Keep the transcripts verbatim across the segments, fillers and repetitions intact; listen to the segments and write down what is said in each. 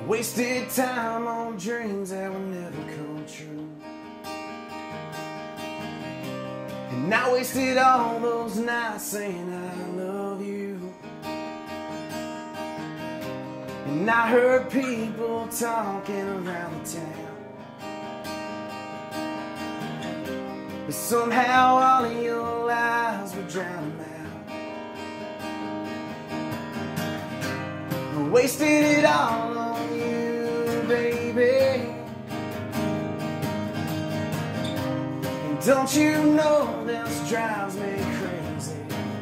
Wasted time on dreams that will never come true. And I wasted all those nights saying I love you. And I heard people talking around the town, but somehow all of your lies would drown them out. I wasted it all on you, baby. And don't you know this drives me crazy?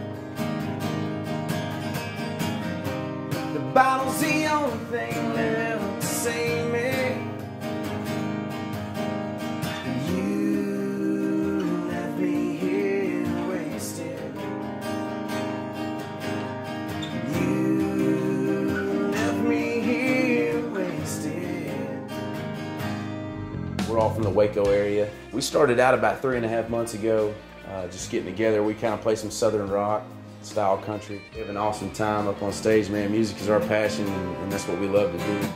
The bottle's the only thing left to save me. We're all from the Waco area. We started out about three and a half months ago, uh, just getting together. We kind of play some Southern rock style country. We have an awesome time up on stage, man. Music is our passion, and, and that's what we love to do.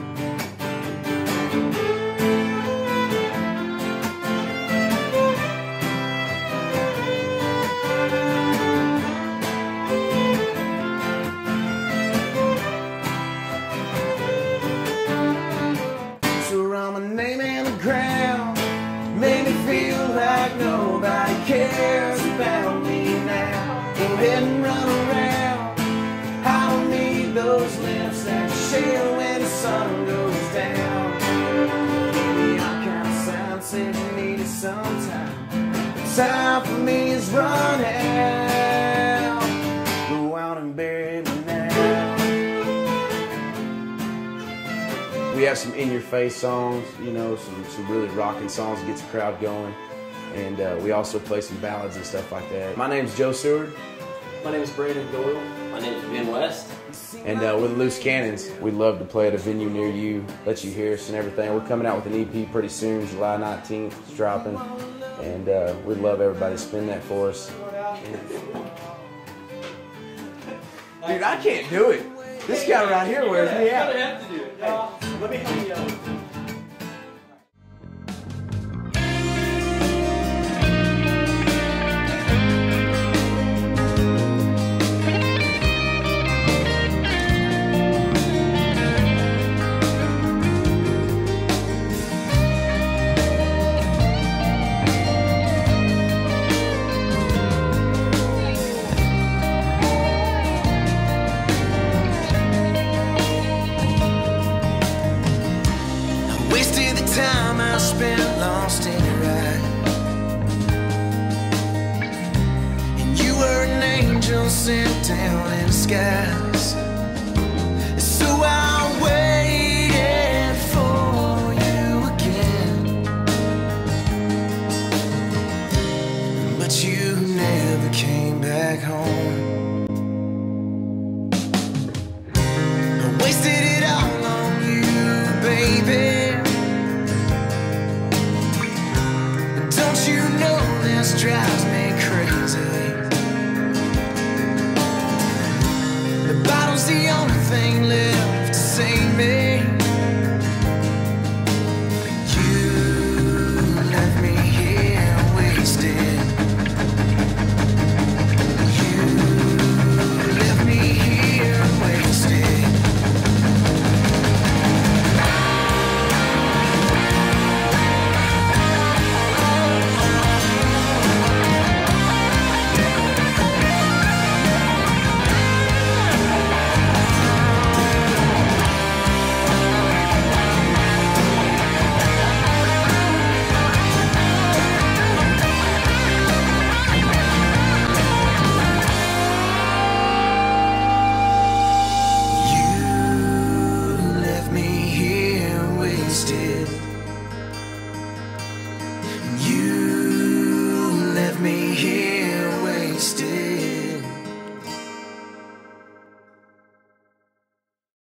Cares about me now. Go ahead and run around. I don't need those lips that share when the sun goes down. Maybe I'm kind of sound, said you needed some time. The time for me is run out. Go out and bury me now. We have some in-your-face songs, you know, some, some really rocking songs that gets the crowd going. And uh, we also play some ballads and stuff like that. My name's Joe Seward. My name is Brandon Doyle. My name is Ben West. And uh, we're the Loose Cannons. We'd love to play at a venue near you, let you hear us and everything. We're coming out with an E P pretty soon, July nineteenth, it's dropping. And uh, we'd love everybody to spin that for us. Dude, I can't do it. This guy right here wears me out. You have to do it. Hey, let me help you out. Spent lost in your ride, and you were an angel sent down in disguise. So I waited for you again, but you never came back home. I wasted it all on you, baby. You know this drives me crazy. The bottle's the only thing left to save me. You left me here wasted. You left me here wasted. You left me here wasted.